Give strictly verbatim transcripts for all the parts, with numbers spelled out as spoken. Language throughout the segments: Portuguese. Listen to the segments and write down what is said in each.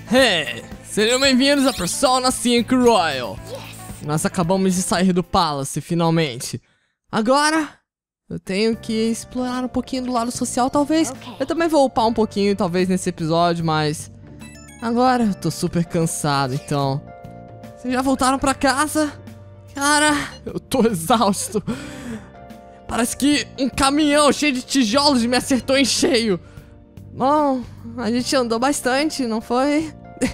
Hey, sejam bem-vindos a Persona cinco Royal. Nós acabamos de sair do Palace, finalmente. Agora, eu tenho que explorar um pouquinho do lado social, talvez. Eu também vou upar um pouquinho, talvez, nesse episódio, mas... agora eu tô super cansado, então... vocês já voltaram pra casa? Cara, eu tô exausto. Parece que um caminhão cheio de tijolos me acertou em cheio. Bom, a gente andou bastante, não foi?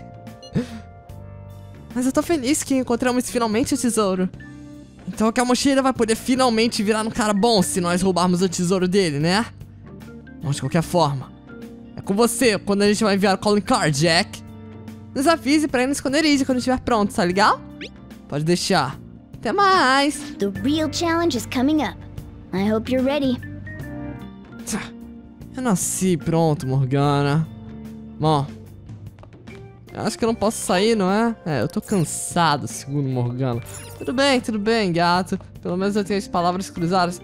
Mas eu tô feliz que encontramos finalmente o tesouro. Então a mochila vai poder finalmente virar um cara bom se nós roubarmos o tesouro dele, né? Mas de qualquer forma, é com você quando a gente vai enviar o calling card, Jack. Nos avise pra ir no esconderijo quando estiver pronto, tá legal? Pode deixar. Até mais! The real challenge is coming up. I hope you're ready. Eu nasci pronto, Morgana. Bom, eu acho que eu não posso sair, não é? É, eu tô cansado, segundo Morgana. Tudo bem, tudo bem, gato. Pelo menos eu tenho as palavras cruzadas.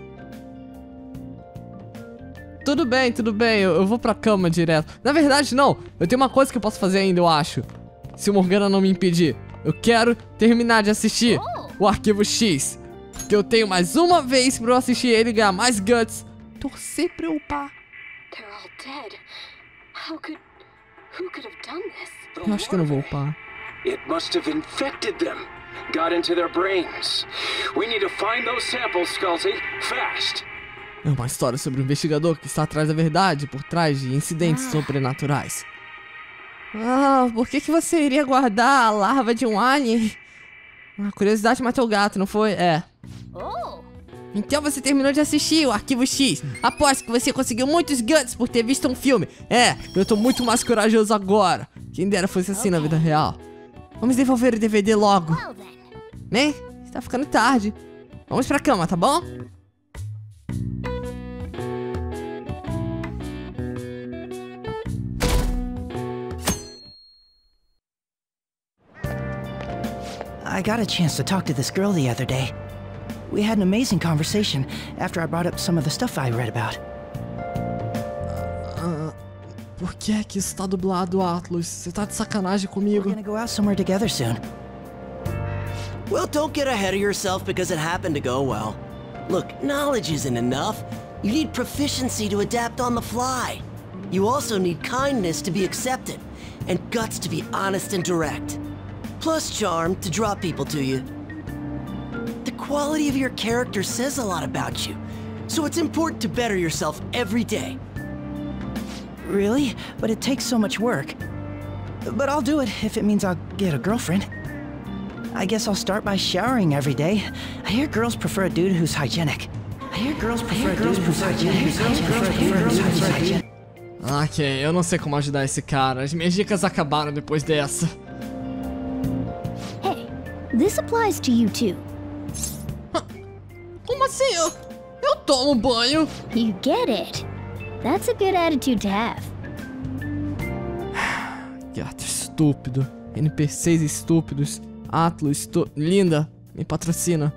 Tudo bem, tudo bem, eu, eu vou pra cama direto. Na verdade, não. Eu tenho uma coisa que eu posso fazer ainda, eu acho. Se o Morgana não me impedir. Eu quero terminar de assistir o Arquivo X. Porque eu tenho mais uma vez pra eu assistir ele e ganhar mais guts. Torcer pra eu upar. They're all dead. How could... who could have done this? Eu acho que eu não vou upar. It must have infected them. Got into their brains. We need to find those samples, Skullsy. Fast. É uma história sobre um investigador que está atrás da verdade, por trás de incidentes sobrenaturais. Ah, por que que você iria guardar a larva de um alien? A curiosidade matou o gato, não foi? É. Oh. Então você terminou de assistir o Arquivo X. Aposto que você conseguiu muitos guts por ter visto um filme. É, eu tô muito mais corajoso agora. Quem dera fosse assim na vida real. Vamos devolver o D V D logo. Well then. Bem, está ficando tarde. Vamos pra cama, tá bom? I got a chance to talk to this girl the other day. We had an amazing conversation after I brought up some of the stuff I read about. Uh, por que é que isso tá dublado, Atlus? Você tá de sacanagem We're comigo? gonna go out somewhere together soon. Well, don't get ahead of yourself because it happened to go well. Look, knowledge isn't enough. You need proficiency to adapt on the fly. You also need kindness to be accepted, and guts to be honest and direct. Plus charm to draw people to you. The quality of your character says a lot about you, so it's important to better yourself every day. Really? But it takes so much work. But I'll do it if it means I'll get a girlfriend. I guess I'll start by showering every day. I hear girls prefer a dude who's hygienic. I hear girls prefer a dude who's hygienic. Ok, eu não sei como ajudar esse cara. As minhas dicas acabaram depois dessa. Hey, this applies to you too. Como assim? Eu, eu tomo banho. You get it. That's a good attitude to have. Gato estúpido. N P Cs estúpidos. Atlus, estu... linda. Me patrocina.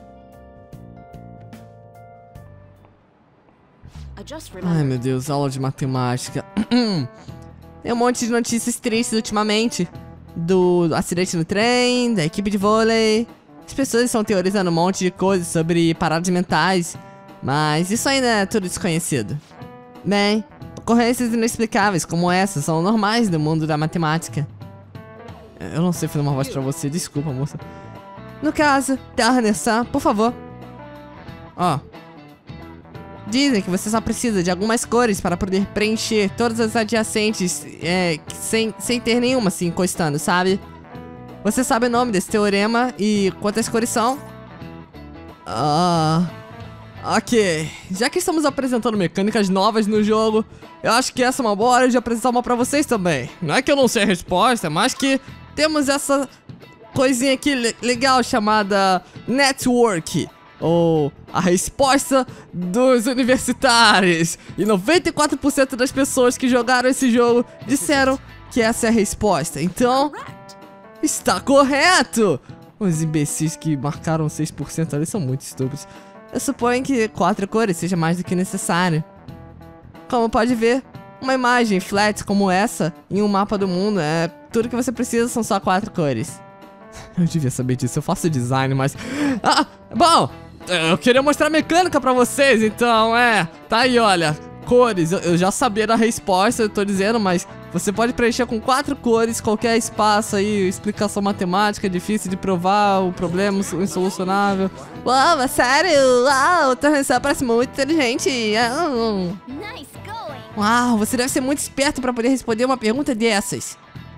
I just Ai, remembered. meu Deus, aula de matemática. Tem um monte de notícias tristes ultimamente. Do acidente no trem, da equipe de vôlei. As pessoas estão teorizando um monte de coisas sobre paradas mentais. Mas isso ainda é tudo desconhecido. Bem, ocorrências inexplicáveis como essas são normais no mundo da matemática. Eu não sei fazer uma voz pra você, desculpa, moça. No caso, Turner-san, por favor. Ó. Dizem que você só precisa de algumas cores para poder preencher todas as adjacentes é, sem, sem ter nenhuma assim encostando, sabe? Você sabe o nome desse teorema e quantas cores são? Ah... Ok, já que estamos apresentando mecânicas novas no jogo, eu acho que essa é uma boa hora de apresentar uma pra vocês também. Não é que eu não sei a resposta, mas que temos essa coisinha aqui le legal chamada Network, ou a resposta dos universitários. E noventa e quatro por cento das pessoas que jogaram esse jogo disseram que essa é a resposta. Então, está correto! Os imbecis que marcaram seis por cento ali são muito estúpidos. Eu suponho que quatro cores seja mais do que necessário. Como pode ver, Uma imagem flat como essa em um mapa do mundo, é tudo que você precisa são só quatro cores. Eu devia saber disso, eu faço design, mas... Ah, bom, eu queria mostrar a mecânica pra vocês, então, é... Tá aí, olha, cores, eu, eu já sabia da resposta, eu tô dizendo, mas... Você pode preencher com quatro cores, qualquer espaço aí, explicação matemática, difícil de provar, o problema insolucionável. Uau, é sério? Uau, o Torrencel parece muito inteligente. Uau. Nice going. Uau, você deve ser muito esperto pra poder responder uma pergunta dessas.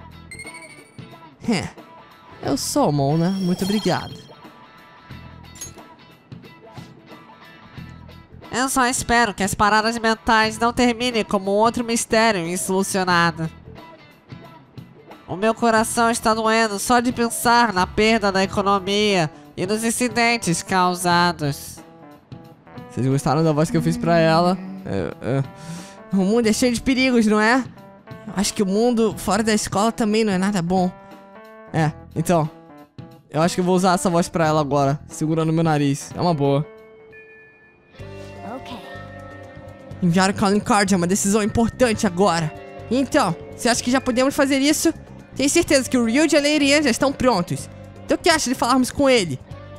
É, eu sou, Mona, muito obrigado. Eu só espero que as paradas mentais não terminem como um outro mistério insolucionado. O meu coração está doendo só de pensar na perda da economia e nos incidentes causados. Vocês gostaram da voz que eu fiz pra ela? É, é. O mundo é cheio de perigos, não é? Eu acho que o mundo fora da escola também não é nada bom. É, então. Eu acho que eu vou usar essa voz pra ela agora, segurando meu nariz. É uma boa. Enviar o calling card é uma decisão importante agora. Então, você acha que já podemos fazer isso? Tenho certeza que o Ryuji e a Leirian já estão prontos. Então o que acha de falarmos com ele?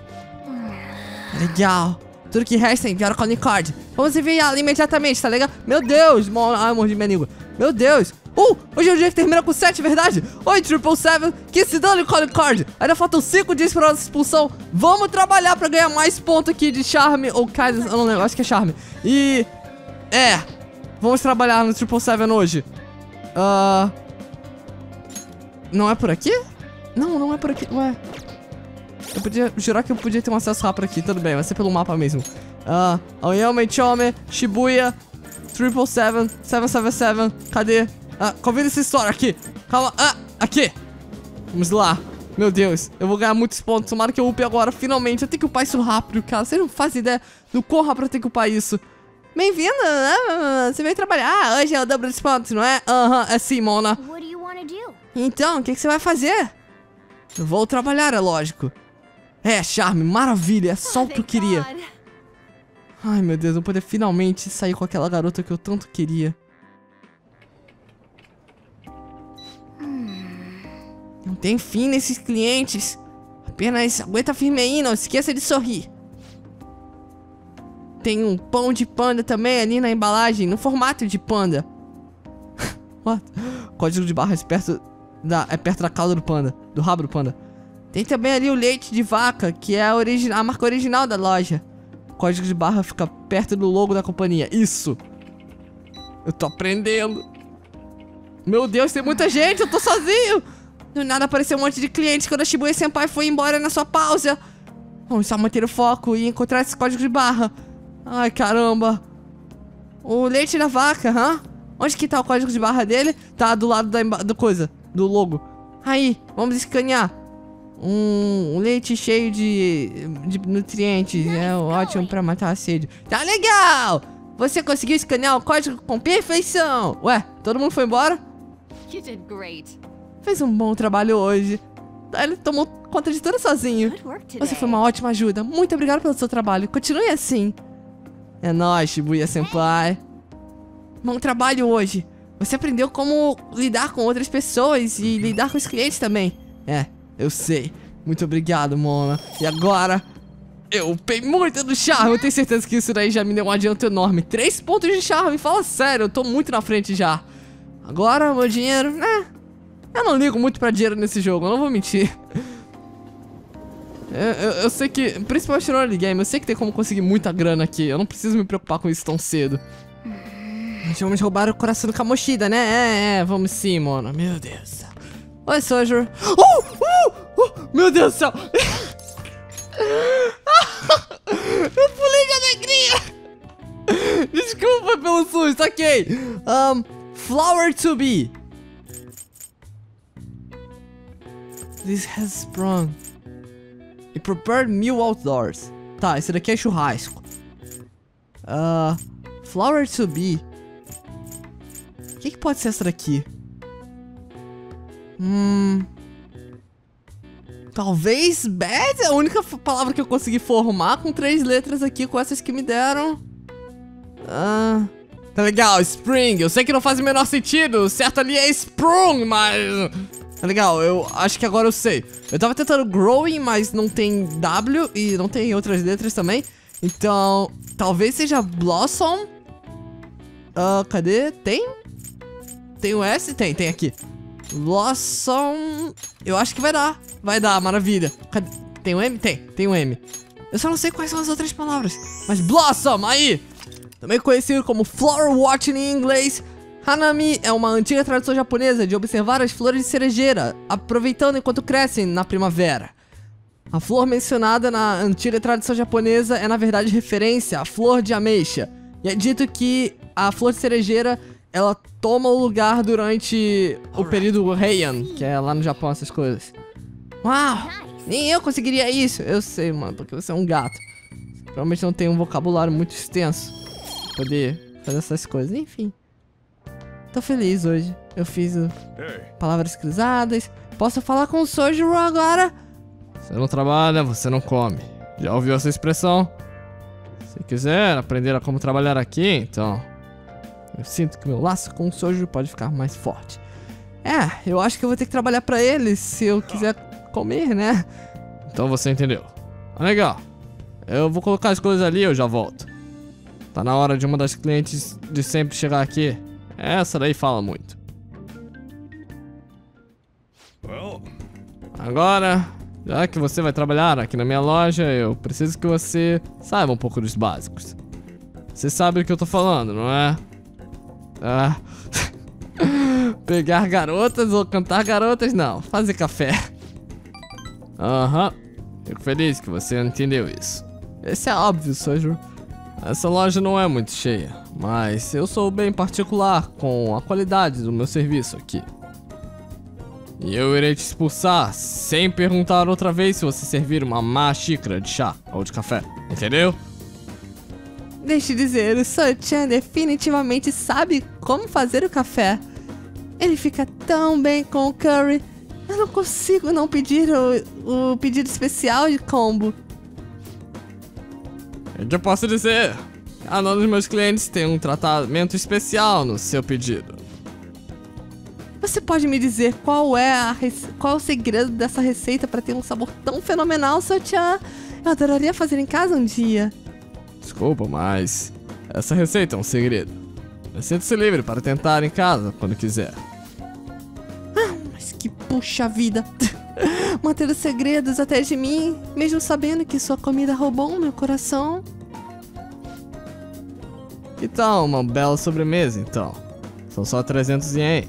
Legal. Tudo que resta é enviar o calling card. Vamos enviá-lo imediatamente, tá legal? Meu Deus! Ai, mordi minha língua. Meu Deus! Uh! Hoje é o dia que termina com sete, verdade? Oi, Triple Seven, que se dane o calling card. Ainda faltam cinco dias pra nossa expulsão. Vamos trabalhar pra ganhar mais pontos aqui de charme ou kindness, eu não lembro, acho que é charme. E... É, vamos trabalhar no Triple Seven hoje. Uh, não é por aqui? Não, não é por aqui, ué. Eu podia jurar que eu podia ter um acesso rápido aqui, tudo bem, vai ser pelo mapa mesmo. Uh, Aoyama, Chome, Shibuya, Triple Seven, Seven Seven Seven, cadê? Uh, convida essa história aqui, calma, ah, aqui. Vamos lá, meu Deus, eu vou ganhar muitos pontos, tomara que eu upe agora, finalmente. Eu tenho que upar isso rápido, cara, vocês não fazem ideia do quão rápido eu tenho que upar isso. Bem-vindo, né? Você veio trabalhar. Hoje é o dobro dos pontos, não é? Aham, uh-huh, é sim, Mona. What do you want to do? Então, o que, que você vai fazer? Eu vou trabalhar, é lógico. É, charme, maravilha, é só o que eu queria. Ai, meu Deus, eu vou poder finalmente sair com aquela garota que eu tanto queria. Não tem fim nesses clientes. Apenas aguenta firme aí, não esqueça de sorrir. Tem um pão de panda também ali na embalagem, no formato de panda. What? Código de barras perto da, é perto da cauda do panda, do rabo do panda. Tem também ali o leite de vaca, que é a, origi a marca original da loja. O código de barra fica perto do logo da companhia. Isso. Eu tô aprendendo. Meu Deus, tem muita gente, eu tô sozinho. Do nada apareceu um monte de clientes quando a Shibuya Senpai foi embora na sua pausa. Vamos só manter o foco e encontrar esse código de barra. Ai, caramba. O leite da vaca, hã? Onde que tá o código de barra dele? Tá do lado da do coisa, do logo. Aí, vamos escanear. Um, um leite cheio de, de nutrientes. É ótimo pra matar a sede. Tá legal! Você conseguiu escanear o código com perfeição. Ué, todo mundo foi embora? You did great. Fez um bom trabalho hoje. Ele tomou conta de tudo sozinho. Good work today. Você foi uma ótima ajuda. Muito obrigado pelo seu trabalho. Continue assim. É nóis, Shibuya Senpai. Bom trabalho hoje. Você aprendeu como lidar com outras pessoas e lidar com os clientes também. É, eu sei. Muito obrigado, Mona. E agora, eu upei muito do charme. Eu tenho certeza que isso daí já me deu um adianto enorme. Três pontos de charme, fala sério. Eu tô muito na frente já. Agora, meu dinheiro, né? Eu não ligo muito pra dinheiro nesse jogo, eu não vou mentir. Eu, eu, eu sei que, principalmente no early game, eu sei que tem como conseguir muita grana aqui. Eu não preciso me preocupar com isso tão cedo. Mas vamos roubar o coração do Kamoshida, né? É, é, vamos sim, mano. Meu Deus do céu. Oi, Soldier. Uh, uh, uh, meu Deus do céu. Eu pulei de alegria. Desculpa pelo susto, ok. Um, flower to be. This has sprung. E prepared meal outdoors. Tá, esse daqui é churrasco. Uh, flower to be. O que, que pode ser essa daqui? Hum. Talvez bad é a única palavra que eu consegui formar com três letras aqui, com essas que me deram. Ah. Tá legal, Spring. Eu sei que não faz o menor sentido. O certo ali é Sprung, mas... Tá legal, eu acho que agora eu sei. Eu tava tentando Growing, mas não tem W e não tem outras letras também. Então, talvez seja Blossom. Uh, cadê? Tem? Tem o S? Tem, tem aqui. Blossom... Eu acho que vai dar. Vai dar, maravilha. Cadê? Tem o M? Tem, tem o M. Eu só não sei quais são as outras palavras. Mas Blossom, aí! Também conhecido como Flower Watching em inglês. Hanami é uma antiga tradição japonesa de observar as flores de cerejeira, aproveitando enquanto crescem na primavera. A flor mencionada na antiga tradição japonesa é na verdade referência à flor de ameixa. E é dito que a flor de cerejeira, ela toma o lugar durante o período Heian, que é lá no Japão essas coisas. Uau! Nem eu conseguiria isso! Eu sei, mano, porque você é um gato. Provavelmente não tem um vocabulário muito extenso pra poder fazer essas coisas. Enfim. Tô feliz hoje. Eu fiz uh, palavras cruzadas. Posso falar com o Sojiro agora? Você não trabalha, você não come. Já ouviu essa expressão? Se quiser aprender a como trabalhar aqui, então... Eu sinto que meu laço com o Sojiro pode ficar mais forte. É, eu acho que eu vou ter que trabalhar pra ele se eu quiser comer, né? Então você entendeu. Ah, legal. Eu vou colocar as coisas ali e eu já volto. Tá na hora de uma das clientes de sempre chegar aqui. Essa daí fala muito. Agora, já que você vai trabalhar aqui na minha loja, eu preciso que você saiba um pouco dos básicos. Você sabe do que eu tô falando, não é? Ah. Pegar garotas ou cantar garotas, não. Fazer café. Aham. Uhum. Fico feliz que você entendeu isso. Esse é óbvio, Sojiro. Essa loja não é muito cheia, mas eu sou bem particular com a qualidade do meu serviço aqui. E eu irei te expulsar sem perguntar outra vez se você servir uma má xícara de chá ou de café, entendeu? Deixe dizer, o So-chan definitivamente sabe como fazer o café. Ele fica tão bem com o curry. Eu não consigo não pedir o, o pedido especial de combo. O que eu posso dizer? Cada um dos meus clientes tem um tratamento especial no seu pedido. Você pode me dizer qual é, a qual é o segredo dessa receita para ter um sabor tão fenomenal, So-chan? Eu adoraria fazer em casa um dia. Desculpa, mas essa receita é um segredo. Sinta-se livre para tentar em casa quando quiser. Ah, mas que puxa vida. Manter os segredos até de mim, mesmo sabendo que sua comida roubou meu coração. Que tal uma bela sobremesa, então? São só trezentos ien.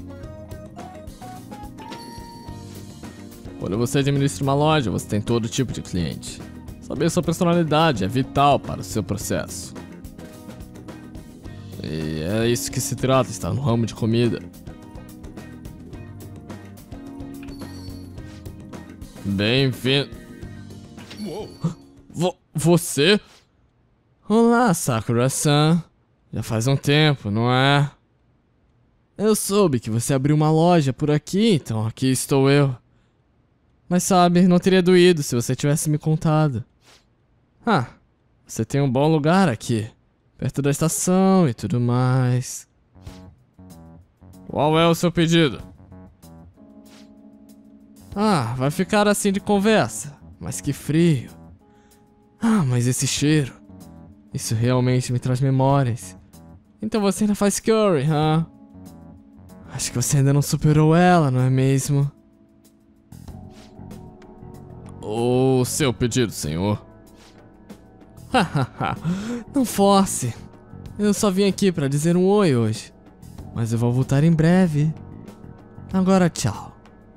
Quando você administra uma loja, você tem todo tipo de cliente. Saber sua personalidade é vital para o seu processo. E é isso que se trata, está no ramo de comida. Bem-vindo. Vo você? Olá, Sakura-san. Já faz um tempo, não é? Eu soube que você abriu uma loja por aqui, então aqui estou eu. Mas sabe, não teria doído se você tivesse me contado. Ah, você tem um bom lugar aqui, perto da estação e tudo mais. Qual é o seu pedido? Ah, vai ficar assim de conversa. Mas que frio. Ah, mas esse cheiro. Isso realmente me traz memórias. Então você ainda faz curry, hã? Acho que você ainda não superou ela, não é mesmo? O seu pedido, senhor. Hahaha, não force. Eu só vim aqui pra dizer um oi hoje. Mas eu vou voltar em breve. Agora tchau.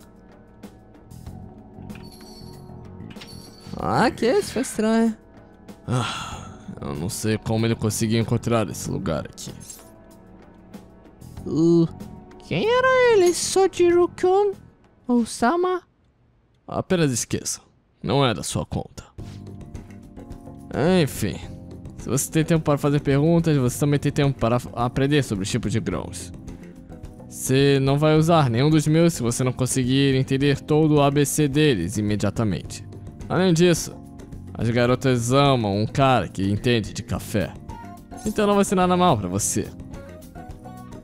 Ah, que isso foi estranho. Ah, eu não sei como ele conseguiu encontrar esse lugar aqui. Uh, quem era ele? Sojiro-kun? Ou Sama? Apenas esqueça. Não é da sua conta. Enfim, se você tem tempo para fazer perguntas, você também tem tempo para aprender sobre os tipos de grãos. Você não vai usar nenhum dos meus se você não conseguir entender todo o A B C deles imediatamente. Além disso, as garotas amam um cara que entende de café. Então não vai ser nada mal para você.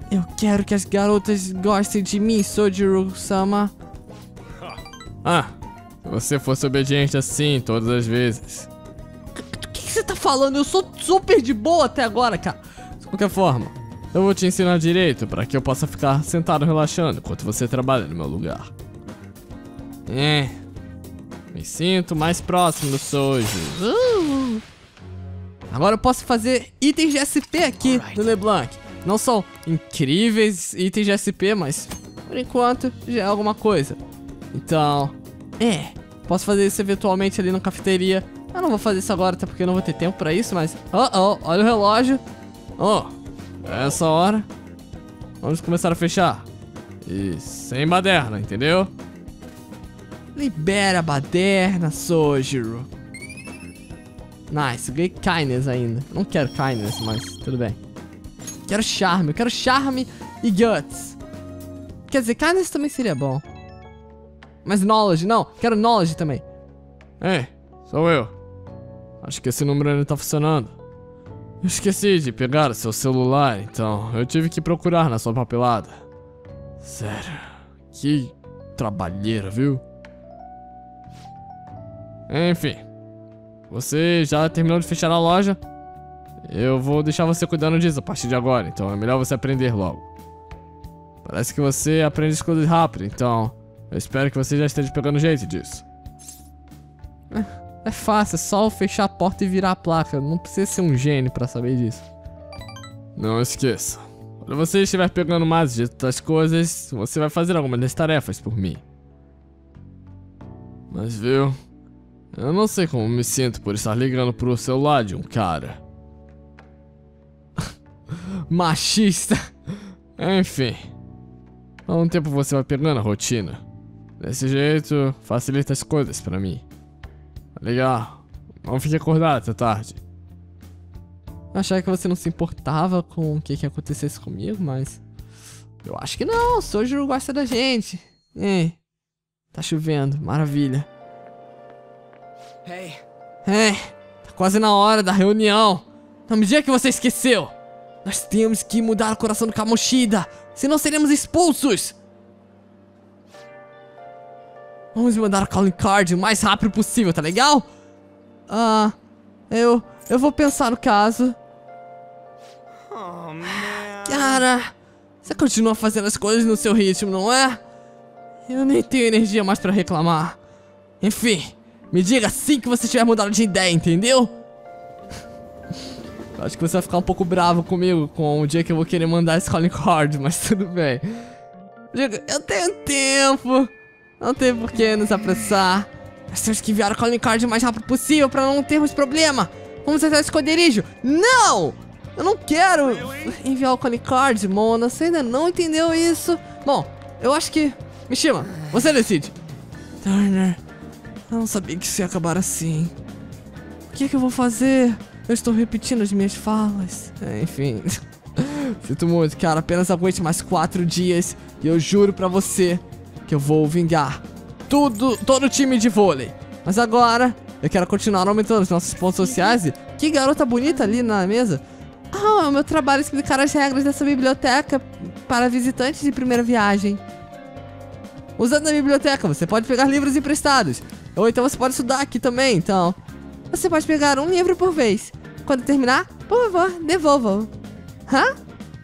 Eu quero que as garotas gostem de mim, Sojiro-sama. Ah, se você fosse obediente assim todas as vezes. O que, que você tá falando? Eu sou super de boa até agora, cara. De qualquer forma, eu vou te ensinar direito para que eu possa ficar sentado relaxando enquanto você trabalha no meu lugar. É, me sinto mais próximo do Soji. Uh. Agora eu posso fazer itens de S P aqui do LeBlanc. Não são incríveis itens de S P, mas por enquanto já é alguma coisa. Então, é, posso fazer isso eventualmente ali na cafeteria. Eu não vou fazer isso agora, até porque eu não vou ter tempo pra isso, mas... Oh, oh, olha o relógio. Oh, é essa hora. Vamos começar a fechar. E sem baderna, entendeu? Libera a baderna, Sojiro. Nice, ganhei kindness ainda. Não quero kindness, mas tudo bem. Quero charme, eu quero charme e guts. Quer dizer, kindness também seria bom. Mas knowledge, não, quero knowledge também. Ei, sou eu. Acho que esse número ainda tá funcionando. Eu esqueci de pegar o seu celular, então eu tive que procurar na sua papelada. Sério, que trabalheira, viu? Enfim, você já terminou de fechar a loja? Eu vou deixar você cuidando disso a partir de agora, então é melhor você aprender logo. Parece que você aprende as coisas rápido, então eu espero que você já esteja pegando jeito disso. É, é fácil, é só fechar a porta e virar a placa. Não precisa ser um gênio pra saber disso. Não esqueça, quando você estiver pegando mais de outras coisas, você vai fazer algumas das tarefas por mim. Mas viu, eu não sei como me sinto por estar ligando pro celular de um cara. Machista. Enfim, com o tempo você vai pegando a rotina. Desse jeito, facilita as coisas pra mim. Legal, não fique acordado até tarde. Eu achava que você não se importava com o que que acontecesse comigo, mas... eu acho que não, o Sojiro gosta da gente. É, tá chovendo, maravilha. Hey. É, tá quase na hora da reunião. Não me diga que você esqueceu. Nós temos que mudar o coração do Kamoshida, senão seremos expulsos. Vamos mandar o calling card o mais rápido possível, tá legal? Ah, eu... eu vou pensar no caso. Oh, man. Cara, você continua fazendo as coisas no seu ritmo, não é? Eu nem tenho energia mais pra reclamar. Enfim, me diga assim que você tiver mudado de ideia, entendeu? Acho que você vai ficar um pouco bravo comigo com o dia que eu vou querer mandar esse calling card, mas tudo bem. Diga, eu tenho tempo. Não tem por que nos apressar. Nós temos que enviar o calling card o mais rápido possível pra não termos problema. Vamos até o esconderijo. Não! Eu não quero enviar o calling card, Mona. Você ainda não entendeu isso. Bom, eu acho que... Mishima, você decide. Turner, eu não sabia que isso ia acabar assim. O que é que eu vou fazer? Eu estou repetindo as minhas falas. É, enfim. Sinto muito, cara. Apenas aguente mais quatro dias. E eu juro pra você que eu vou vingar tudo, todo o time de vôlei. Mas agora, eu quero continuar aumentando os nossos pontos sociais. E que garota bonita ali na mesa. Ah, é o meu trabalho explicar as regras dessa biblioteca para visitantes de primeira viagem. Usando a biblioteca, você pode pegar livros emprestados. Ou então você pode estudar aqui também, então... Você pode pegar um livro por vez. Quando terminar, por favor, devolva-o. Hã?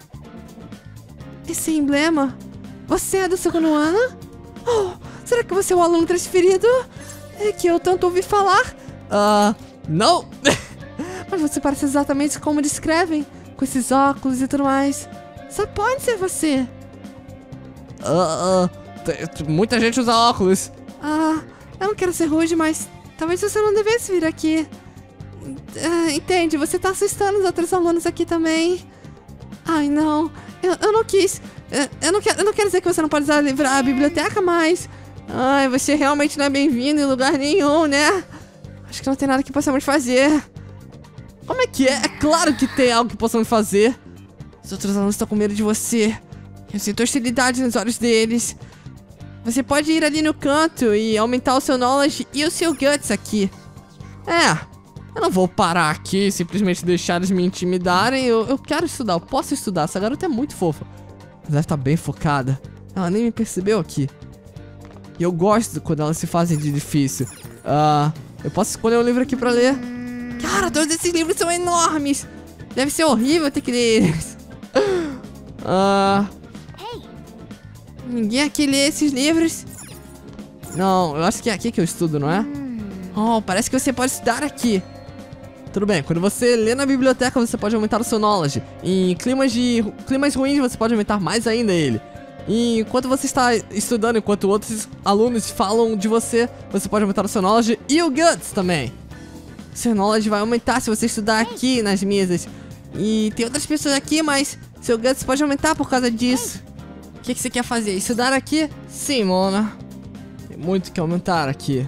Esse emblema? Você é do segundo ano? Oh, será que você é o aluno transferido? É que eu tanto ouvi falar. Ah, uh, não. Mas você parece exatamente como descrevem. Com esses óculos e tudo mais. Só pode ser você. Ah, uh, uh, muita gente usa óculos. Ah, eu não quero ser rude, mas... talvez você não devesse vir aqui. Uh, entende, você tá assustando os outros alunos aqui também. Ai, não. Eu, eu não quis. Eu, eu, não quero, eu não quero dizer que você não pode usar a, a biblioteca, mas... ai, você realmente não é bem-vindo em lugar nenhum, né? Acho que não tem nada que possamos fazer. Como é que é? É claro que tem algo que possamos fazer. Os outros alunos estão com medo de você. Eu sinto hostilidade nos olhos deles. Você pode ir ali no canto e aumentar o seu knowledge e o seu guts aqui. É, eu não vou parar aqui e simplesmente deixar eles me intimidarem. Eu, eu quero estudar, eu posso estudar. Essa garota é muito fofa. Deve estar bem focada. Ela nem me percebeu aqui. E eu gosto quando elas se fazem de difícil. Ah, eu posso escolher um livro aqui pra ler. Cara, todos esses livros são enormes. Deve ser horrível ter que ler eles. Ah, ninguém aqui lê esses livros? Não, eu acho que é aqui que eu estudo, não é? Oh, parece que você pode estudar aqui. Tudo bem, quando você lê na biblioteca, você pode aumentar o seu knowledge. Em climas, de, climas ruins, você pode aumentar mais ainda ele. E enquanto você está estudando, enquanto outros alunos falam de você, você pode aumentar o seu knowledge e o guts também. Seu knowledge vai aumentar se você estudar aqui nas mesas. E tem outras pessoas aqui, mas seu guts pode aumentar por causa disso. O que, que você quer fazer? Estudar aqui? Sim, Mona. Tem muito que aumentar aqui.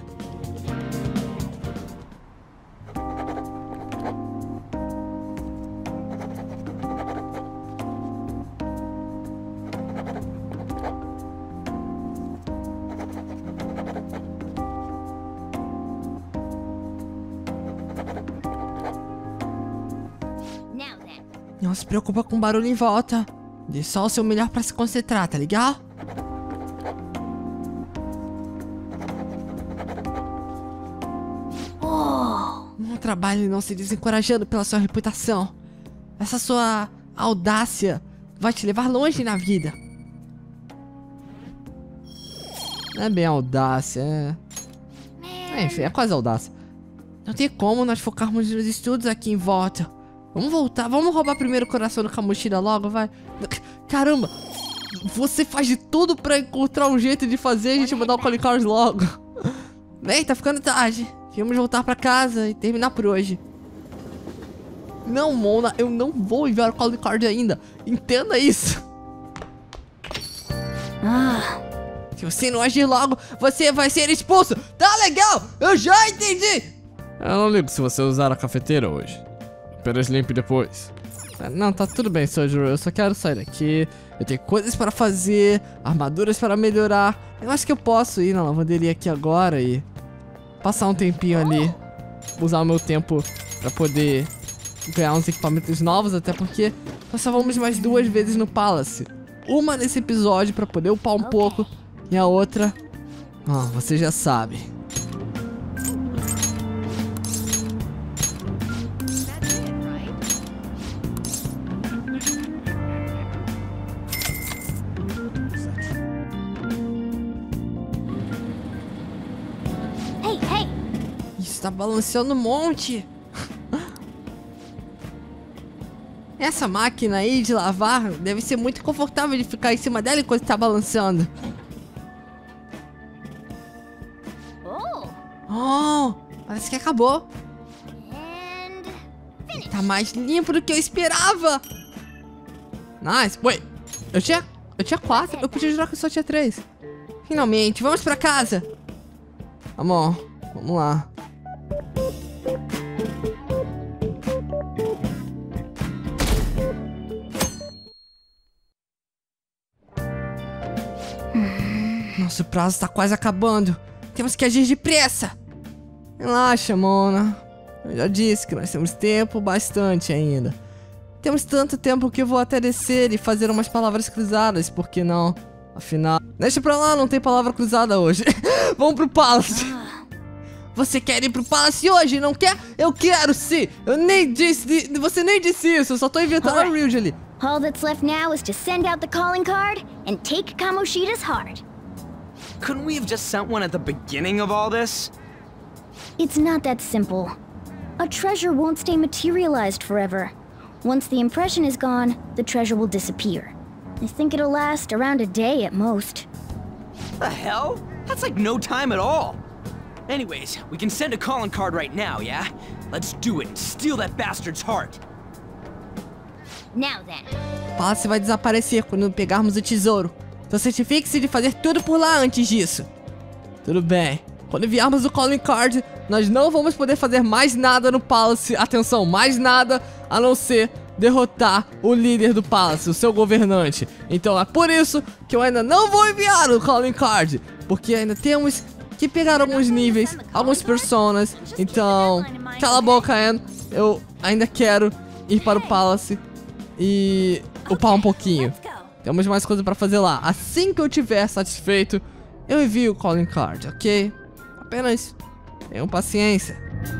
Não se preocupa com o barulho em volta. Dê só o seu melhor pra se concentrar, tá legal? Oh. Não trabalhe não se desencorajando pela sua reputação. Essa sua audácia vai te levar longe na vida. Não é bem audácia, é... é enfim, é quase audácia. Não tem como nós focarmos nos estudos aqui em volta. Vamos voltar, vamos roubar primeiro o coração do Kamoshida logo, vai. Caramba, você faz de tudo pra encontrar um jeito de fazer a gente mandar o Calling Card logo. Bem, tá ficando tarde. Vamos voltar pra casa e terminar por hoje. Não, Mona, eu não vou enviar o Calling Card ainda. Entenda isso. Ah. Se você não agir logo, você vai ser expulso. Tá legal, eu já entendi. Eu não ligo se você usar a cafeteira hoje. Apenas limpe depois. Não, tá tudo bem, Sojiro. Eu só quero sair daqui. Eu tenho coisas para fazer, armaduras para melhorar. Eu acho que eu posso ir na lavanderia aqui agora e passar um tempinho ali. Usar o meu tempo para poder ganhar uns equipamentos novos, até porque nós só vamos mais duas vezes no Palace. Uma nesse episódio para poder upar um pouco e a outra... Ah, você já sabe. Tá balançando um monte. Essa máquina aí de lavar deve ser muito confortável de ficar em cima dela enquanto tá balançando. Oh, parece que acabou. Tá mais limpo do que eu esperava. Nice. Wait, eu tinha, eu tinha quatro. Eu podia jurar que eu só tinha três. Finalmente, vamos pra casa. Amor, vamos lá. Nosso prazo tá quase acabando. Temos que agir depressa. Relaxa, Mona. Eu já disse que nós temos tempo bastante ainda. Temos tanto tempo que eu vou até descer e fazer umas palavras cruzadas, por que não? Afinal... Deixa pra lá, não tem palavra cruzada hoje. Vamos pro Palace. Você quer ir pro Palace hoje, não quer? Eu quero sim. Eu nem disse... Você nem disse isso, eu só tô inventando a Ryuji ali. All that's left now is to send out the calling card and take Kamoshida's heart. Couldn't we have just sent one at the beginning of all this? It's not that simple. A treasure won't stay materialized forever. Once the impression is gone, the treasure will disappear. I think it'll last around a day at most. The hell? That's like no time at all. Anyways, we can send a calling card right now, yeah? Let's do it and steal that bastard's heart. Now then. O Palace vai desaparecer quando pegarmos o tesouro. Então certifique-se de fazer tudo por lá antes disso. Tudo bem. Quando enviarmos o calling card, nós não vamos poder fazer mais nada no Palace. Atenção, mais nada a não ser derrotar o líder do Palace, o seu governante. Então é por isso que eu ainda não vou enviar o calling card, porque ainda temos que pegar alguns níveis, alguns personas. Então, cala a boca, Anne. Eu ainda quero ir para o Palace e upar um pouquinho. Temos mais coisa pra fazer lá. Assim que eu tiver satisfeito, eu envio o calling card, ok? Apenas tenham paciência.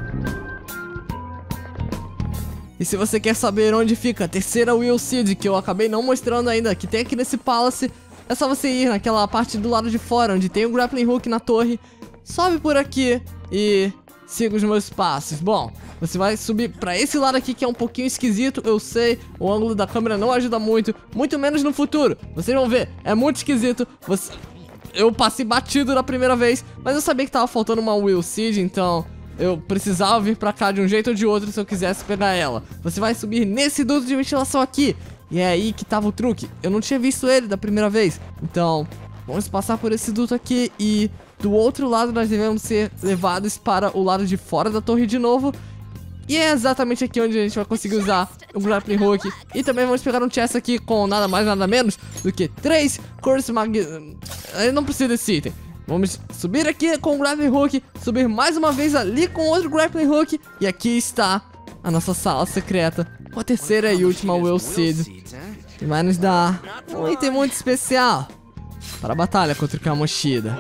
E se você quer saber onde fica a terceira Will Seed, que eu acabei não mostrando ainda, que tem aqui nesse Palace, é só você ir naquela parte do lado de fora, onde tem o Grappling Hook na torre. Sobe por aqui e siga os meus passos. Bom, você vai subir pra esse lado aqui que é um pouquinho esquisito, eu sei. O ângulo da câmera não ajuda muito, muito menos no futuro. Vocês vão ver, é muito esquisito. Você... Eu passei batido da primeira vez, mas eu sabia que tava faltando uma Will Seed, então... eu precisava vir pra cá de um jeito ou de outro se eu quisesse pegar ela. Você vai subir nesse duto de ventilação aqui. E é aí que tava o truque. Eu não tinha visto ele da primeira vez. Então, vamos passar por esse duto aqui. E do outro lado nós devemos ser levados para o lado de fora da torre de novo. E é exatamente aqui onde a gente vai conseguir usar o Grappling Hook. E também vamos pegar um chest aqui com nada mais nada menos do que três Curse Mag... Eu não preciso desse item. Vamos subir aqui com o Grappling Hook, subir mais uma vez ali com outro Grappling Hook. E aqui está a nossa sala secreta com a terceira e última Will Seed, que vai nos dar um item muito especial para a batalha contra o Kamoshida.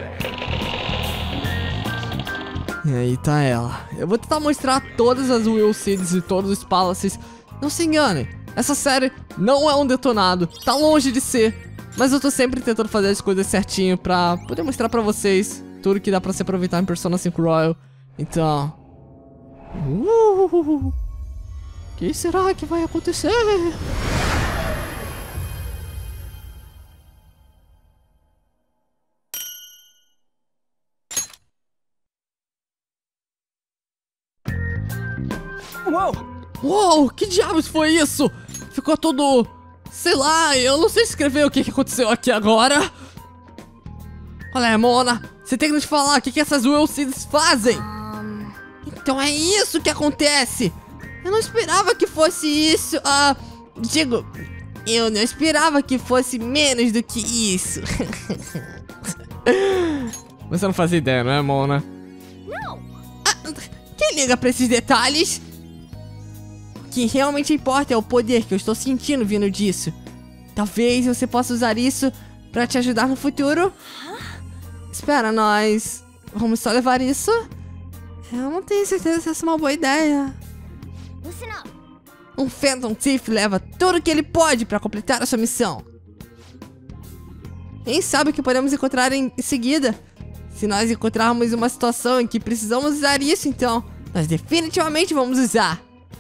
E aí tá ela. Eu vou tentar mostrar todas as Will Seeds e todos os Palaces. Não se enganem, essa série não é um detonado, tá longe de ser. Mas eu tô sempre tentando fazer as coisas certinho pra poder mostrar pra vocês tudo que dá pra se aproveitar em Persona cinco Royal. Então... Uh, o que será que vai acontecer? Uou! Uou, que diabos foi isso? Ficou todo... sei lá, eu não sei escrever o que, que aconteceu aqui agora. Olha, Mona, você tem que nos falar o que, que essas Will Seeds fazem. Um... Então é isso que acontece. Eu não esperava que fosse isso. Ah, digo, eu não esperava que fosse menos do que isso. Você não fazia ideia, não é, Mona? Não! Ah, quem liga pra esses detalhes? O que realmente importa é o poder que eu estou sentindo vindo disso. Talvez você possa usar isso pra te ajudar no futuro. Espera, nós vamos só levar isso? Eu não tenho certeza se essa é uma boa ideia. Listen up. Um Phantom Thief leva tudo que ele pode pra completar a sua missão. Quem sabe o que podemos encontrar em seguida? Se nós encontrarmos uma situação em que precisamos usar isso, então nós definitivamente vamos usar.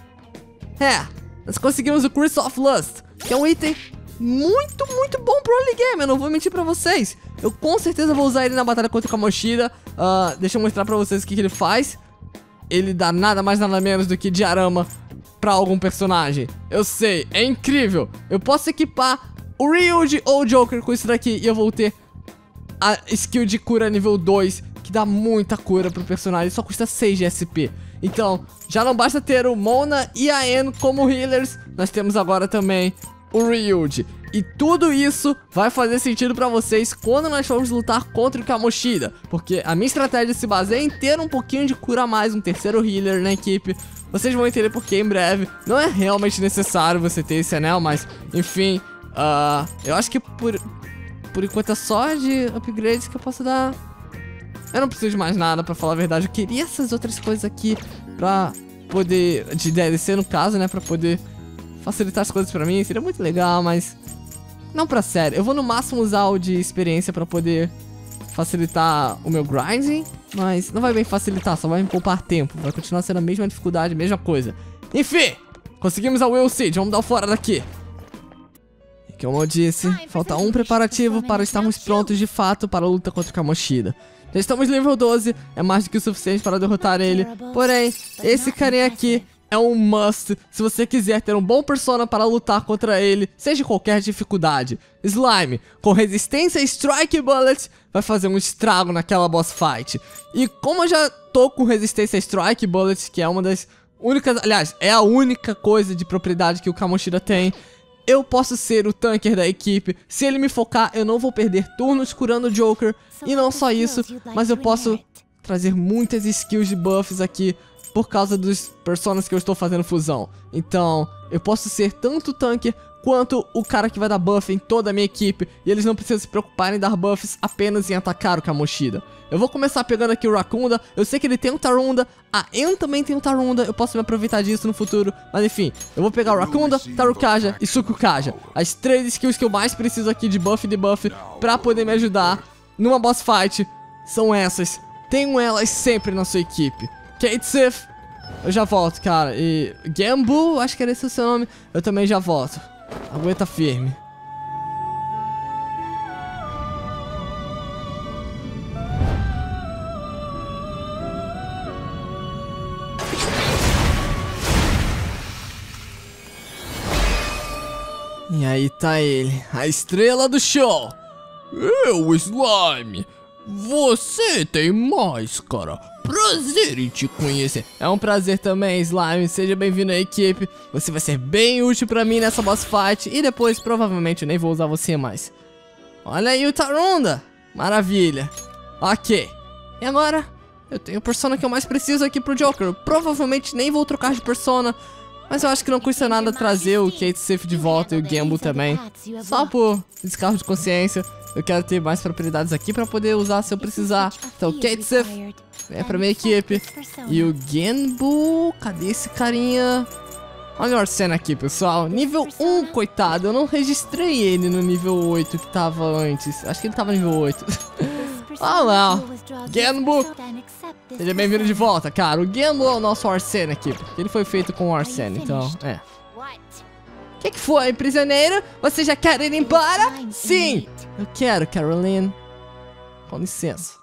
É, nós conseguimos o Crystal of Lust, que é um item muito, muito bom pro early game, eu não vou mentir pra vocês. Eu com certeza vou usar ele na batalha contra o Kamoshida. uh, Deixa eu mostrar pra vocês o que, que ele faz. Ele dá nada mais nada menos do que diarama pra algum personagem. Eu sei, é incrível. Eu posso equipar o Ryuji ou o Joker com isso daqui e eu vou ter a skill de cura nível dois, que dá muita cura pro personagem, só custa seis de S P. Então, já não basta ter o Mona e a Anne como healers, nós temos agora também o Ryuji. E tudo isso vai fazer sentido pra vocês quando nós formos lutar contra o Kamoshida, porque a minha estratégia se baseia em ter um pouquinho de cura a mais, um terceiro healer na equipe. Vocês vão entender porque em breve. Não é realmente necessário você ter esse anel, mas enfim, uh, eu acho que por, por enquanto é só de upgrades que eu posso dar. Eu não preciso de mais nada, pra falar a verdade. Eu queria essas outras coisas aqui pra poder... de D L C no caso, né? Pra poder facilitar as coisas pra mim. Seria muito legal, mas... não pra sério. Eu vou no máximo usar o de experiência pra poder facilitar o meu grinding. Mas não vai bem facilitar, só vai me poupar tempo. Vai continuar sendo a mesma dificuldade, mesma coisa. Enfim, conseguimos a Will Seed. Vamos dar o fora daqui. E como eu disse, falta um preparativo para estarmos prontos de fato para a luta contra o Kamoshida. Já estamos nível doze, é mais do que o suficiente para derrotar ele. Porém, esse carinha aqui é um must se você quiser ter um bom persona para lutar contra ele, seja qualquer dificuldade. Slime, com resistência Strike Bullet, vai fazer um estrago naquela boss fight. E como eu já tô com resistência Strike Bullet, que é uma das únicas... aliás, é a única coisa de propriedade que o Kamoshida tem, eu posso ser o tanker da equipe. Se ele me focar, eu não vou perder turnos curando o Joker. E não só isso, mas eu posso trazer muitas skills de buffs aqui por causa dos personas que eu estou fazendo fusão. Então, eu posso ser tanto tanker quanto o cara que vai dar buff em toda a minha equipe. E eles não precisam se preocupar em dar buffs apenas em atacar o Kamoshida. Eu vou começar pegando aqui o Rakunda. Eu sei que ele tem um Tarunda. A En também tem um Tarunda. Eu posso me aproveitar disso no futuro. Mas enfim, eu vou pegar o Rakunda, Tarukaja e Sukukaja. As três skills que eu mais preciso aqui de buff e debuff pra poder me ajudar numa boss fight são essas. Tenham elas sempre na sua equipe. Cait Sith, eu já volto, cara. E Genbu, acho que era esse o seu nome. Eu também já volto. Aguenta firme. E aí tá ele, a estrela do show. Eu, Slime. Você tem máscara. Prazer em te conhecer. É um prazer também, Slime. Seja bem-vindo à equipe. Você vai ser bem útil pra mim nessa boss fight. E depois, provavelmente, eu nem vou usar você mais. Olha aí o Tarunda. Maravilha. Ok. E agora? Eu tenho a persona que eu mais preciso aqui pro Joker. Eu provavelmente nem vou trocar de persona. Mas eu acho que não custa nada trazer o Cait Sith de volta e o Genbu também. Só por descargo de consciência. Eu quero ter mais propriedades aqui pra poder usar se eu precisar. Então, Cait Sith é pra minha equipe. E o Genbu, cadê esse carinha? Olha o Arsene aqui, pessoal. Nível um, coitado. Eu não registrei ele no nível oito que tava antes. Acho que ele tava no nível oito. Ah lá, Genbu. Seja bem-vindo de volta, cara. O Genbu é o nosso Arsene aqui, porque ele foi feito com o Arsene, então, é. O que que foi, prisioneiro? Você já quer ir embora? Sim, eu quero, Caroline. Com licença.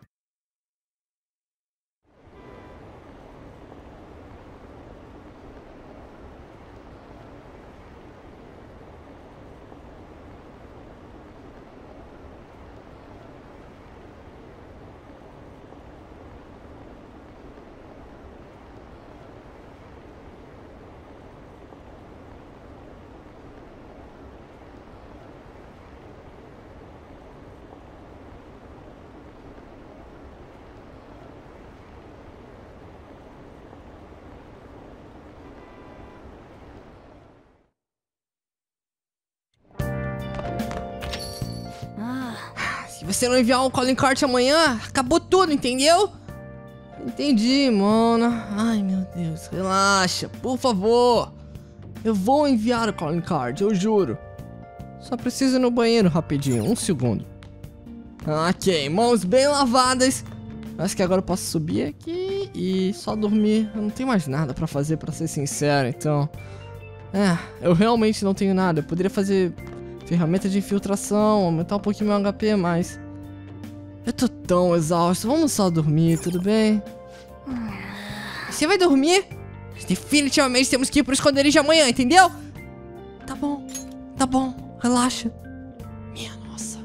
Se você não enviar um calling card amanhã, acabou tudo, entendeu? Entendi, mano. Ai, meu Deus, relaxa, por favor. Eu vou enviar o calling card, eu juro. Só preciso ir no banheiro rapidinho, um segundo. Ok, mãos bem lavadas. Acho que agora eu posso subir aqui e só dormir. Eu não tenho mais nada pra fazer, pra ser sincero, então... É, eu realmente não tenho nada. Eu poderia fazer... ferramenta de infiltração, aumentar um pouquinho meu H P, mas... eu tô tão exausto, vamos só dormir, tudo bem? Você vai dormir? Definitivamente temos que ir pro esconderijo amanhã, entendeu? Tá bom, tá bom, relaxa. Minha nossa.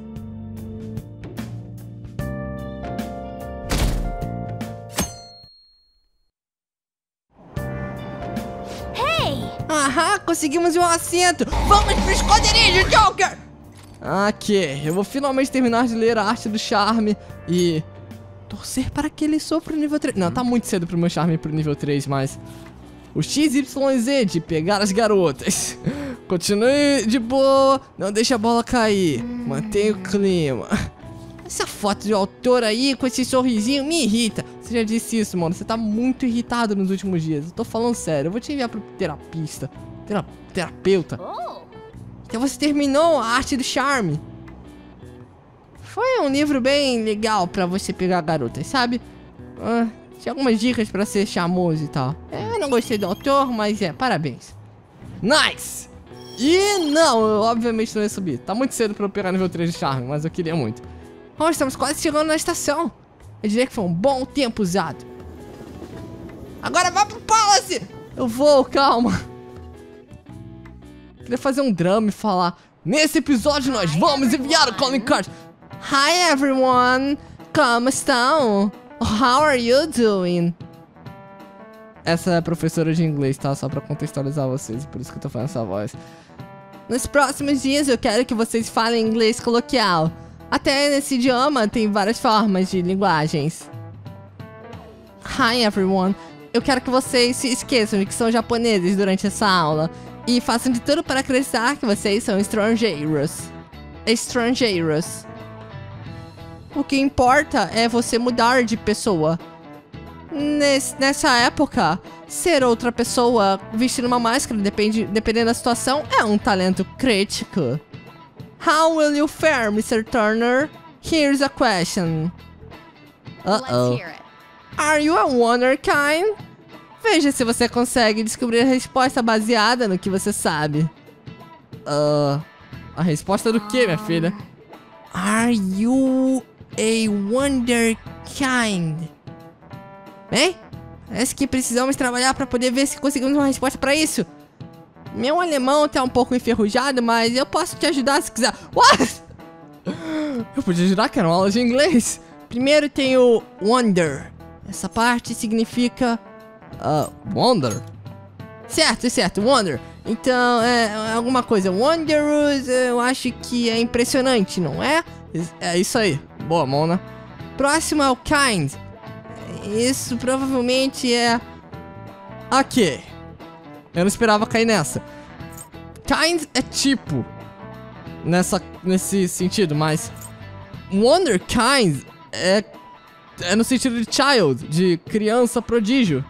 Hey! Aham, conseguimos um assento. Vamos pro esconderijo, Joker! Ok, eu vou finalmente terminar de ler a arte do charme e torcer para que ele sofra o nível três. Não, tá muito cedo pro meu charme ir pro nível três, mas... o X Y Z de pegar as garotas. Continue de boa, não deixe a bola cair. Mantenha o clima. Essa foto de autor aí com esse sorrisinho me irrita. Você já disse isso, mano. Você tá muito irritado nos últimos dias. Eu tô falando sério. Eu vou te enviar pro terapista. Tera terapeuta. Então você terminou a arte do charme. Foi um livro bem legal pra você pegar garotas, sabe? Ah, tinha algumas dicas pra ser charmoso e tal. É, eu não gostei do autor, mas é, parabéns. Nice! E não, eu obviamente não ia subir. Tá muito cedo pra eu pegar nível três de charme, mas eu queria muito. Oh, estamos quase chegando na estação. Eu diria que foi um bom tempo usado. Agora vá pro Palace! Eu vou, calma. Queria fazer um drama e falar: nesse episódio nós vamos enviar o calling card. Hi everyone, como estão? How are you doing? Essa é a professora de inglês, tá? Só pra contextualizar vocês, por isso que eu tô fazendo essa voz. Nos próximos dias eu quero que vocês falem inglês coloquial. Até nesse idioma tem várias formas de linguagens. Hi everyone, eu quero que vocês se esqueçam de que são japoneses durante essa aula. e façam de tudo para acreditar que vocês são estrangeiros. Estrangeiros. O que importa é você mudar de pessoa. Nesse, nessa época, ser outra pessoa vestindo uma máscara, depende, dependendo da situação, é um talento crítico. How will you fare, mister Turner? Here's a question. Uh-oh. Are you a wonderkind? Veja se você consegue descobrir a resposta baseada no que você sabe. Uh, a resposta do que, minha filha? Are you a wonderkind? Bem, parece que precisamos trabalhar para poder ver se conseguimos uma resposta para isso. Meu alemão tá um pouco enferrujado, mas eu posso te ajudar se quiser. What? Eu podia ajudar, que era uma aula de inglês. Primeiro tem o wonder. Essa parte significa... Uh, wonder? Certo, certo, wonder. Então, é alguma coisa. Wondrous, eu acho que é impressionante, não é? É isso aí. Boa, Mona. Próximo é o kind. Isso provavelmente é... Ok. Eu não esperava cair nessa. Kind é tipo. Nessa, nesse sentido, mas... Wonderkind é... É no sentido de child, de criança prodígio.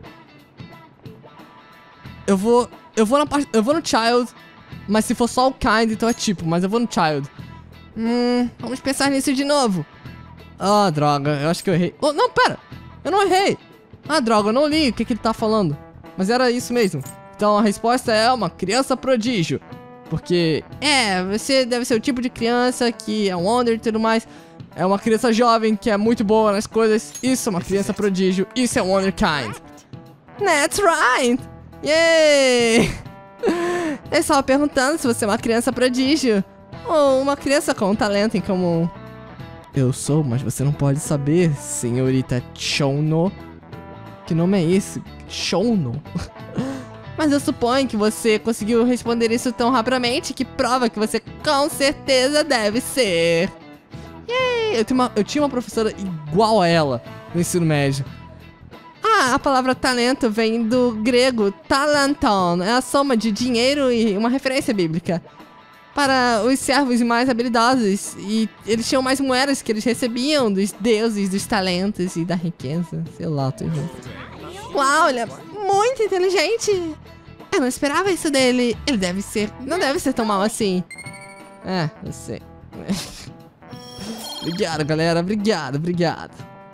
Eu vou... Eu vou na parte... Eu vou no child, mas se for só o kind, então é tipo. Mas eu vou no child. Hum... Vamos pensar nisso de novo. Ah, droga. Eu acho que eu errei. Oh, não, pera. Eu não errei. Ah, droga. Eu não li o que, que ele tá falando. Mas era isso mesmo. Então a resposta é uma criança prodígio. Porque, é, você deve ser o tipo de criança que é wonder e tudo mais. É uma criança jovem que é muito boa nas coisas. Isso é uma criança prodígio. Isso é wonderkind. That's right. Yay! Eu estava perguntando se você é uma criança prodígio. Ou uma criança com um talento em comum. Eu sou, mas você não pode saber, senhorita Chono. Que nome é esse? Chono? Mas eu suponho que você conseguiu responder isso tão rapidamente que prova que você com certeza deve ser. Yay! Eu, uma, eu tinha uma professora igual a ela no ensino médio. Ah, a palavra talento vem do grego talenton. É a soma de dinheiro e uma referência bíblica. Para os servos mais habilidosos. E eles tinham mais moedas que eles recebiam dos deuses, dos talentos e da riqueza. Sei lá, tô junto. Uau, ele é muito inteligente. Eu não esperava isso dele. Ele deve ser... Não deve ser tão mal assim. É, eu sei. Obrigado, galera. Obrigado, obrigado.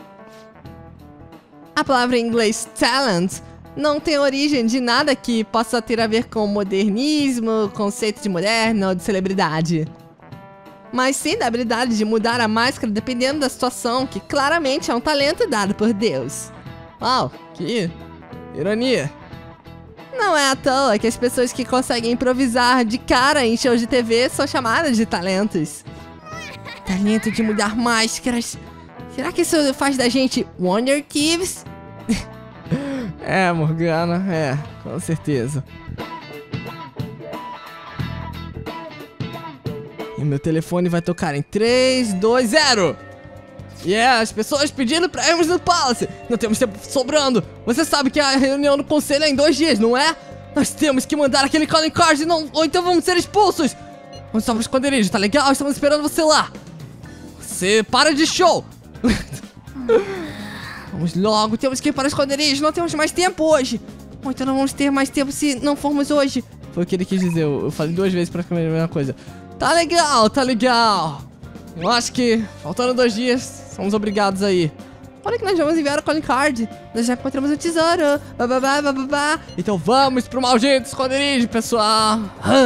A palavra em inglês talent não tem origem de nada que possa ter a ver com modernismo, conceito de moderno ou de celebridade. Mas sim da habilidade de mudar a máscara dependendo da situação, que claramente é um talento dado por Deus. Uau, que ironia. Não é à toa que as pessoas que conseguem improvisar de cara em shows de T V são chamadas de talentos. Talento de mudar máscaras. Será que isso faz da gente Wonder Kids? É, Morgana, é, com certeza. E meu telefone vai tocar em três, dois, zero. E é, as pessoas pedindo pra irmos no Palace. Não temos tempo sobrando. Você sabe que a reunião do conselho é em dois dias, não é? Nós temos que mandar aquele calling card, não, ou então vamos ser expulsos. Vamos só pro esconderijo, tá legal? Estamos esperando você lá. Você para de show. Vamos logo, temos que ir para o esconderijo. Não temos mais tempo hoje. Ou então não vamos ter mais tempo se não formos hoje. Foi o que ele quis dizer, eu, eu falei duas vezes praticamente a mesma coisa. Tá legal, tá legal. Eu acho que, faltando dois dias, somos obrigados aí. Olha que nós vamos enviar o calling card. Nós já encontramos o tesouro. Bababá, bababá. Então vamos pro maldito esconderijo, pessoal.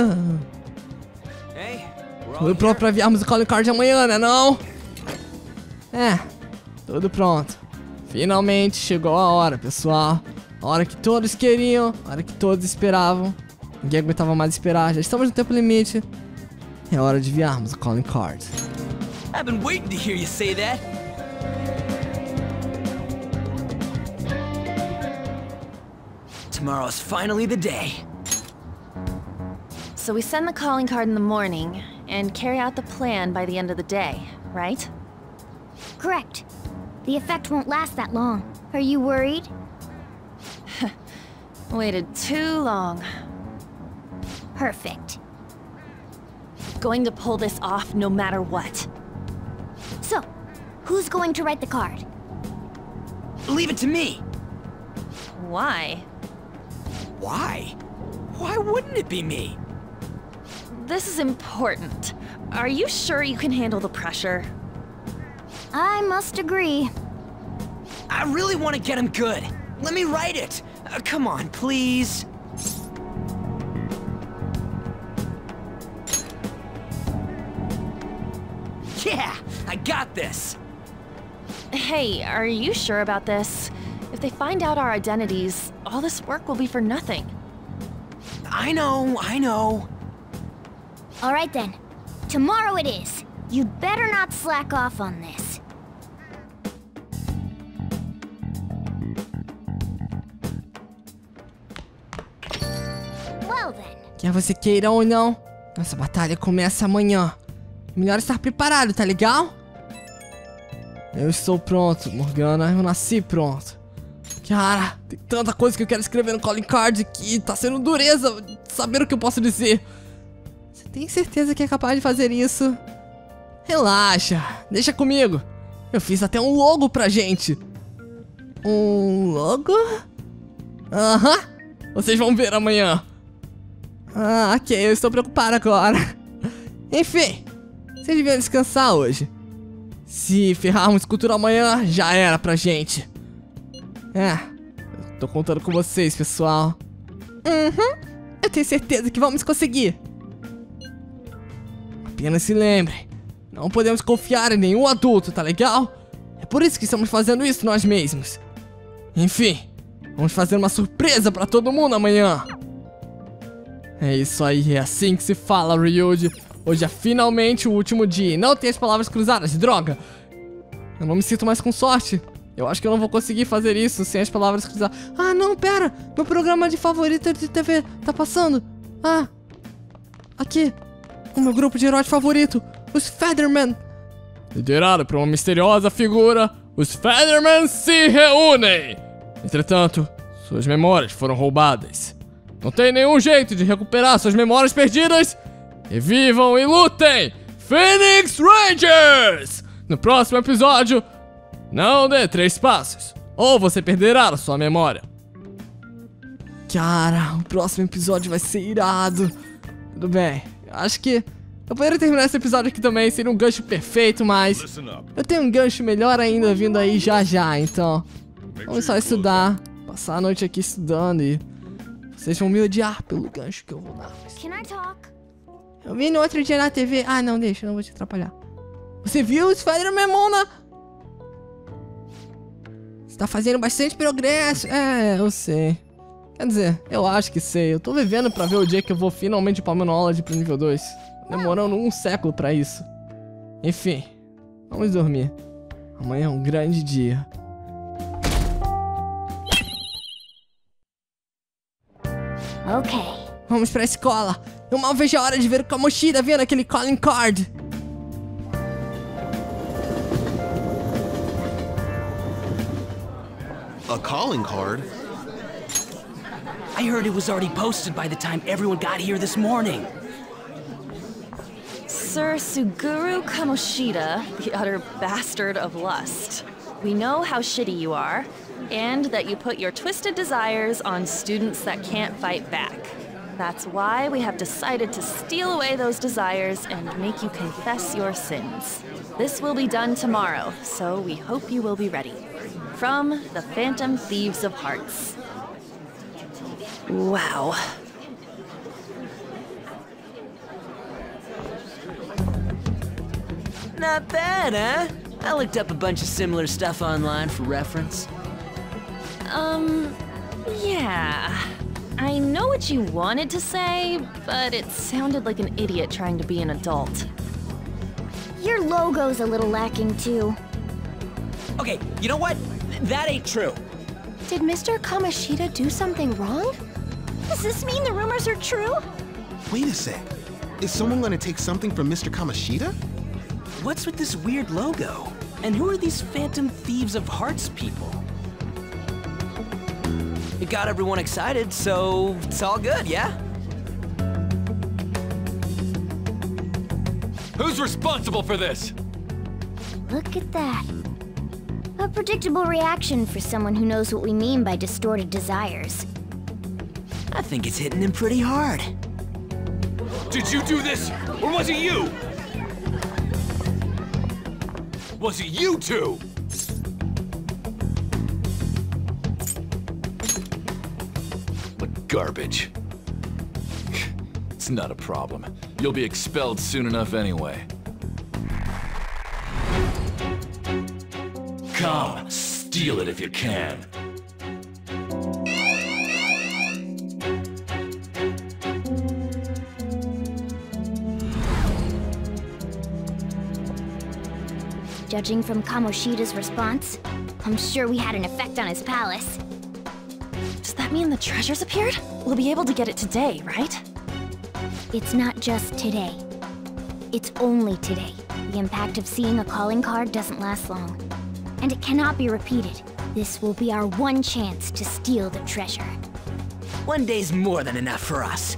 Tudo pronto pra enviarmos o calling card amanhã, né não? É, tudo pronto. Finalmente chegou a hora, pessoal. A hora que todos queriam, a hora que todos esperavam. Ninguém aguentava mais esperar, já estamos no tempo limite. É hora de enviarmos o calling card. I've been waiting to hear you say that. Tomorrow's finally the day. So we send the calling card in the morning and carry out the plan by the end of the day, right? Correct. The effect won't last that long. Are you worried? Waited too long. Perfect. Going to pull this off no matter what. So, who's going to write the card? Leave it to me. Why? Why? Why wouldn't it be me? This is important. Are you sure you can handle the pressure? I must agree. I really want to get him good. Let me write it. Uh, come on, please. Yeah, I got this. Hey, are you sure about this? If they find out our identities, all this work will be for nothing. I know, I know. All right then. Tomorrow it is. You'd better not slack off on this. Well then. Quer você queira ou não, nossa batalha começa amanhã. Melhor estar preparado, tá legal? Eu estou pronto, Morgana. Eu nasci pronto. Cara, tem tanta coisa que eu quero escrever no calling card que tá sendo dureza saber o que eu posso dizer. Você tem certeza que é capaz de fazer isso? Relaxa, deixa comigo. Eu fiz até um logo pra gente. Um logo? Aham, vocês vão ver amanhã. Ah, ok, eu estou preocupado agora. Enfim, vocês deviam descansar hoje. Se ferrarmos cultura amanhã, já era pra gente. É, eu tô contando com vocês, pessoal. Uhum, eu tenho certeza que vamos conseguir. Apenas se lembrem, não podemos confiar em nenhum adulto, tá legal? É por isso que estamos fazendo isso nós mesmos. Enfim, vamos fazer uma surpresa pra todo mundo amanhã. É isso aí, é assim que se fala, Ryuji. Hoje é finalmente o último dia e não tem as palavras cruzadas, droga. Eu não me sinto mais com sorte. Eu acho que eu não vou conseguir fazer isso sem as palavras cruzadas. Ah, não, pera. Meu programa de favorito de T V tá passando. Ah, aqui. O meu grupo de heróis favorito, os Feathermen. Liderado por uma misteriosa figura, os Feathermen se reúnem. Entretanto, suas memórias foram roubadas. Não tem nenhum jeito de recuperar suas memórias perdidas. Revivam e lutem! Phoenix Rangers! No próximo episódio, não dê três passos, ou você perderá a sua memória. Cara, o próximo episódio vai ser irado. Tudo bem, acho que eu poderia terminar esse episódio aqui também, seria um gancho perfeito, mas eu tenho um gancho melhor ainda vindo aí já já, então vamos só estudar, passar a noite aqui estudando e vocês vão me odiar pelo gancho que eu vou dar. Can I talk? Eu vi no outro dia na T V. Ah, não, deixa, eu não vou te atrapalhar. Você viu os Spider-Man, Mona? Você tá fazendo bastante progresso. É, eu sei. Quer dizer, eu acho que sei. Eu tô vivendo pra ver o dia que eu vou finalmente upar meu knowledge pro nível dois. Demorando um século pra isso. Enfim, vamos dormir. Amanhã é um grande dia. Ok. Vamos pra escola. Eu mal vejo a hora de ver o Kamoshida vendo aquele calling card. A calling card? I heard it was already posted by the time everyone got here this morning. Sir Suguru Kamoshida, the utter bastard of lust. We know how shitty you are, and that you put your twisted desires on students that can't fight back. That's why we have decided to steal away those desires and make you confess your sins. This will be done tomorrow, so we hope you will be ready. From the Phantom Thieves of Hearts. Wow. Not bad, huh? I looked up a bunch of similar stuff online for reference. Um, yeah. I know what you wanted to say, but it sounded like an idiot trying to be an adult. Your logo's a little lacking too. Okay, you know what? That ain't true. Did Mister Kamoshida do something wrong? Does this mean the rumors are true? Wait a sec. Is someone gonna take something from Mister Kamoshida? What's with this weird logo? And who are these Phantom Thieves of Hearts people? It got everyone excited, so it's all good, yeah? Who's responsible for this? Look at that. A predictable reaction for someone who knows what we mean by distorted desires. I think it's hitting him pretty hard. Did you do this, or was it you? Was it you two? What garbage. It's not a problem. You'll be expelled soon enough anyway. Come, steal it if you can. Judging from Kamoshida's response, I'm sure we had an effect on his palace. Does that mean the treasures appeared? We'll be able to get it today, right? It's not just today. It's only today. The impact of seeing a calling card doesn't last long. And it cannot be repeated. This will be our one chance to steal the treasure. One day's more than enough for us.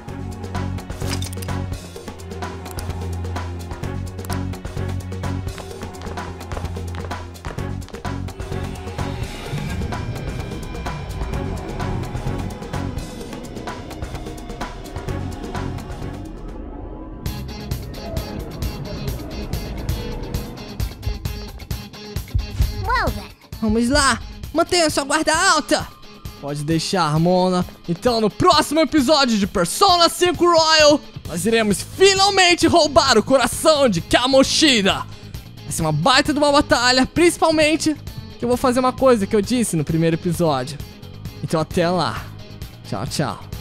Vamos lá, mantenha sua guarda alta. Pode deixar, Mona. Então no próximo episódio de Persona cinco Royal, nós iremos finalmente roubar o coração de Kamoshida. Vai ser uma baita de uma batalha, principalmente que eu vou fazer uma coisa que eu disse no primeiro episódio. Então até lá. Tchau, tchau.